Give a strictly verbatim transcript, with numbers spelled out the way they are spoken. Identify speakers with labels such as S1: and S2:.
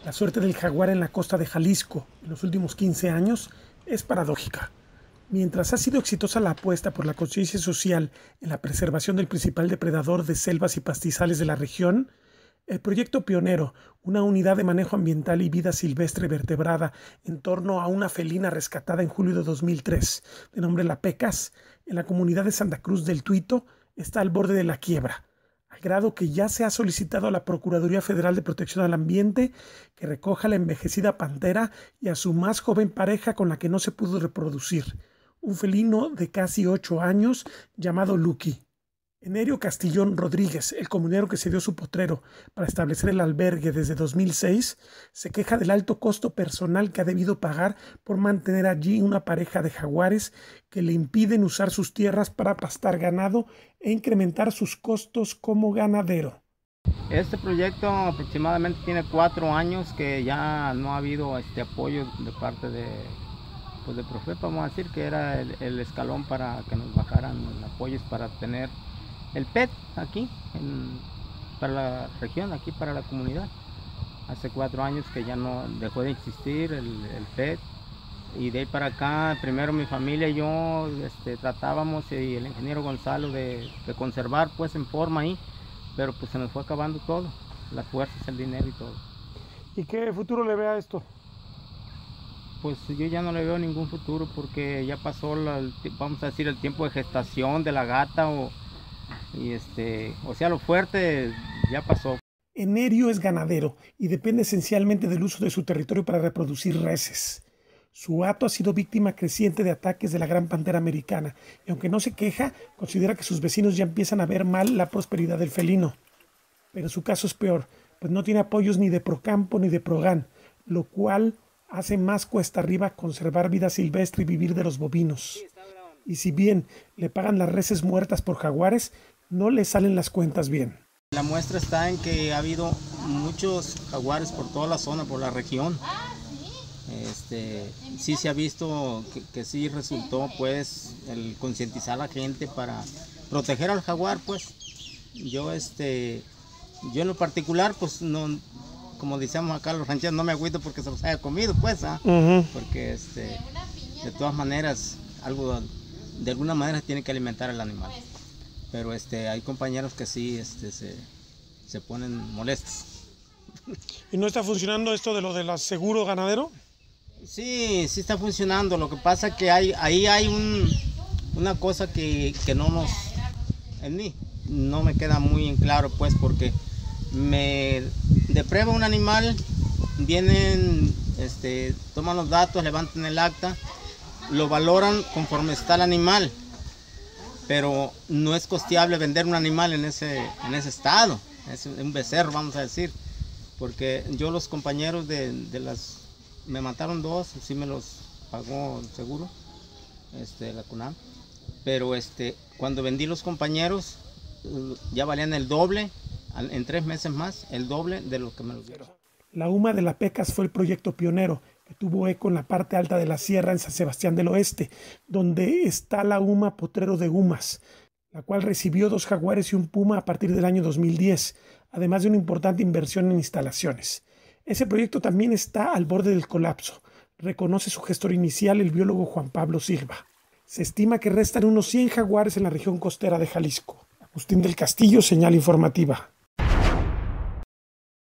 S1: La suerte del jaguar en la costa de Jalisco en los últimos quince años es paradójica. Mientras ha sido exitosa la apuesta por la conciencia social en la preservación del principal depredador de selvas y pastizales de la región, el proyecto pionero, una unidad de manejo ambiental y vida silvestre vertebrada en torno a una felina rescatada en julio de dos mil tres, de nombre La Pecas, en la comunidad de Santa Cruz del Tuito, está al borde de la quiebra, al grado que ya se ha solicitado a la Procuraduría Federal de Protección al Ambiente que recoja a la envejecida pantera y a su más joven pareja con la que no se pudo reproducir, un felino de casi ocho años llamado Lucky. Enerio Castillón Rodríguez, el comunero que cedió su potrero para establecer el albergue desde dos mil seis, se queja del alto costo personal que ha debido pagar por mantener allí una pareja de jaguares que le impiden usar sus tierras para pastar ganado e incrementar sus costos como ganadero.
S2: Este proyecto aproximadamente tiene cuatro años que ya no ha habido este apoyo de parte de, pues de Profepa, vamos a decir que era el, el escalón para que nos bajaran apoyos para tener el P E T aquí, en, para la región, aquí para la comunidad. Hace cuatro años que ya no dejó de existir el, el P E T. Y de ahí para acá, primero mi familia y yo este, tratábamos, y el ingeniero Gonzalo, de, de conservar pues en forma ahí, pero pues se nos fue acabando todo, las fuerzas, el dinero y todo.
S1: ¿Y qué futuro le ve a esto?
S2: Pues yo ya no le veo ningún futuro porque ya pasó, la, vamos a decir, el tiempo de gestación de la gata, o, y este, o sea, lo fuerte ya pasó.
S1: Enerio es ganadero y depende esencialmente del uso de su territorio para reproducir reses. Su hato ha sido víctima creciente de ataques de la gran pantera americana y aunque no se queja, considera que sus vecinos ya empiezan a ver mal la prosperidad del felino. Pero su caso es peor, pues no tiene apoyos ni de Procampo ni de Progan, lo cual hace más cuesta arriba conservar vida silvestre y vivir de los bovinos. Y si bien le pagan las reses muertas por jaguares, no le salen las cuentas bien.
S2: La muestra está en que ha habido muchos jaguares por toda la zona, por la región. Este, sí se ha visto que, que sí resultó pues el concientizar a la gente para proteger al jaguar. Pues yo este yo en lo particular pues no, como decíamos acá los rancheros, no me agüito porque se los haya comido pues, ¿ah? Uh-huh. Porque este, de todas maneras algo de alguna manera tiene que alimentar al animal, pero este hay compañeros que sí este, se, se ponen molestos.
S1: ¿Y no está funcionando esto de lo del seguro ganadero?
S2: Sí, sí está funcionando. Lo que pasa es que hay, ahí hay un, una cosa que, que no nos, en mí, no me queda muy en claro, pues, porque me deprueba un animal, vienen, este, toman los datos, levantan el acta, lo valoran conforme está el animal, pero no es costeable vender un animal en ese, en ese estado, es un becerro, vamos a decir, porque yo los compañeros de, de las me mataron dos, sí me los pagó el seguro, este, la CUNAM, pero este, cuando vendí los compañeros ya valían el doble, en tres meses más, el doble de lo que me los dieron.
S1: La U M A de La Pecas fue el proyecto pionero que tuvo eco en la parte alta de la sierra en San Sebastián del Oeste, donde está la U M A Potrero de Umas, la cual recibió dos jaguares y un puma a partir del año dos mil diez, además de una importante inversión en instalaciones. Ese proyecto también está al borde del colapso, reconoce su gestor inicial, el biólogo Juan Pablo Silva. Se estima que restan unos cien jaguares en la región costera de Jalisco. Agustín del Castillo, Señal Informativa.